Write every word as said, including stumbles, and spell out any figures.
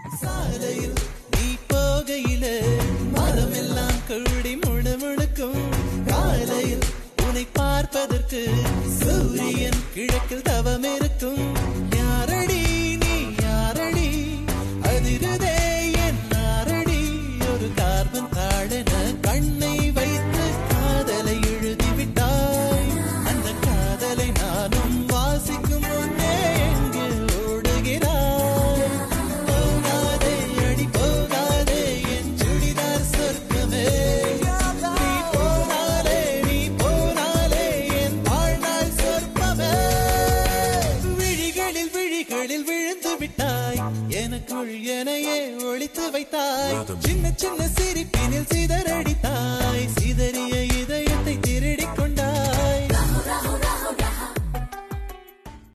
சாலையில் நீ போகையில மரமெல்லாம் கூடி முணுமுணுக்கும். காலையில் உன்னை பார்ப்பதற்கு சூரியன் கிழக்கில் தவம் இருக்கும். யாரடி நீ யாரடி அதிருதே என் நாரடி. ஒரு கார்பன் தாழென கண்ணை வைத்து காதலை எழுதிவிட்டாய். அந்த காதலை நானும் வாசிக்கும் முன்னே எங்கே ஓடுகிறாய். போகாதே அடி போகாதே என் சுடிதார் சொர்க்கமே. நீ போனாலே நீ போனாலே என் வாழ்நாள் சொர்க்கமே. விழிகளில் விழிகளில் விழுந்து விட்டாய். எனக்குள் எனையே ஒழித்து வைத்தாய். சின்ன சின்ன சிரிப்பினில் சிதறடித்தாய். சிதறிய